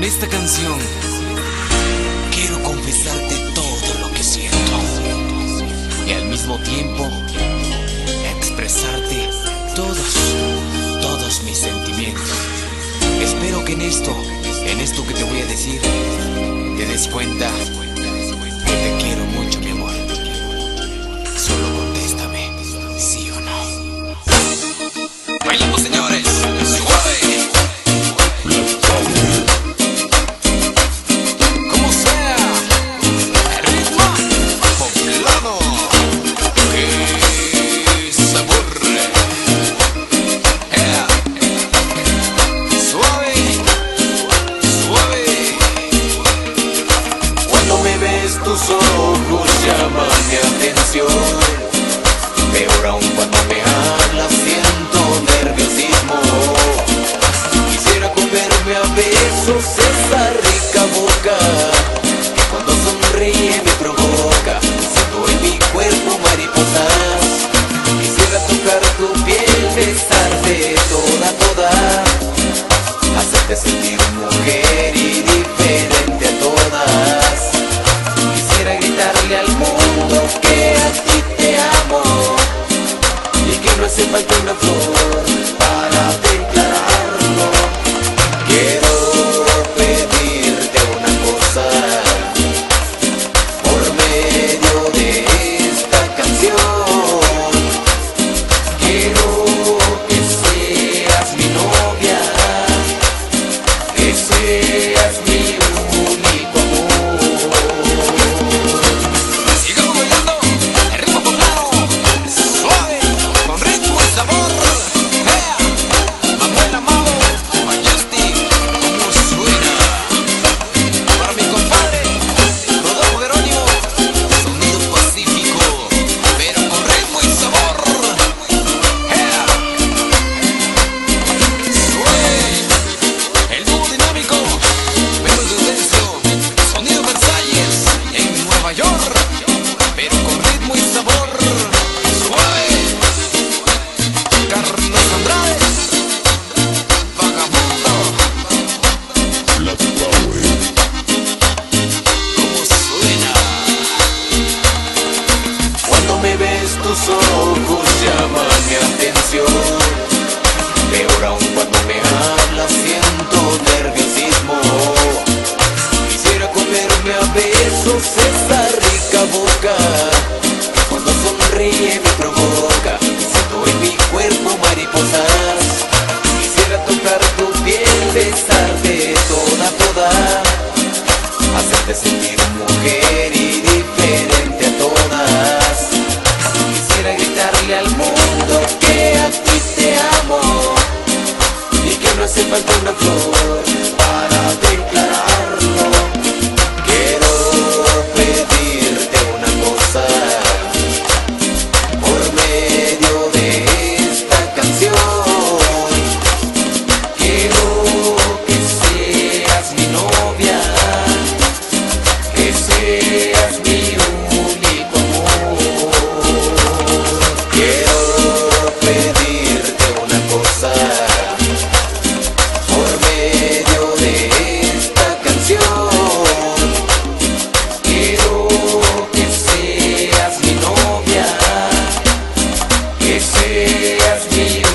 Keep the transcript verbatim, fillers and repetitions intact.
esta canción quiero confesarte todo lo que siento y al mismo tiempo expresarte todos, todos mis sentimientos. Espero que en esto, en esto que te voy a decir, te des cuenta que te quiero mucho, mi amor. Solo contéstame, sí o no. Bailamos, señores, suave. Como sea, el ritmo poblano. Qué sabor. Yeah. Suave, suave. Cuando me ves tus ojos llaman mi atención. Peor aún cuando me hablas siento nerviosismo. Quisiera comerme a besos esa rica boca que cuando sonríe me provoca. Siento en mi cuerpo mariposas. Quisiera tocar tu piel, besarte toda, toda, hacerte sentir mujer y diferente a todas. Quisiera gritarle al mundo que a ti te amo y que no hace falta una flor para declararlo. Quiero pedirte una cosa por medio de esta canción. Quiero que seas mi novia, que seas mi único amor. Sigamos bailando, el ritmo poblano, suave, con ritmo y sabor. Yeah. Manuel Amado, Majestic, como suena. Para mi compadre, Rodolfo Geronimo, sonido pacífico, pero con ritmo y sabor. Yeah. Suave, el dúo dinámico, Memo y Gaudencio, sonido Versalles, en Nueva York, pero con ritmo y sabor. Suave, Carlos Andrade, Vagabundo, como suena. Cuando me ves tus ojos llaman mi atención. Peor aún cuando me hablas siento nerviosismo. Quisiera comerme a besos esa rica boca que cuando sonríe me provoca. Siento en mi cuerpo mariposas. Quisiera tocar tu piel, besarte toda, toda, hacerte sentir mujer y diferente a todas. Quisiera gritarle al mundo que a ti te amo y que no hace falta una flor para declararlo. Quiero pedirte una cosa por medio de esta canción. Quiero que seas mi novia, que seas mi único amor. Quiero pedirte una cosa por medio de esta canción. Quiero que seas mi novia, que seas mi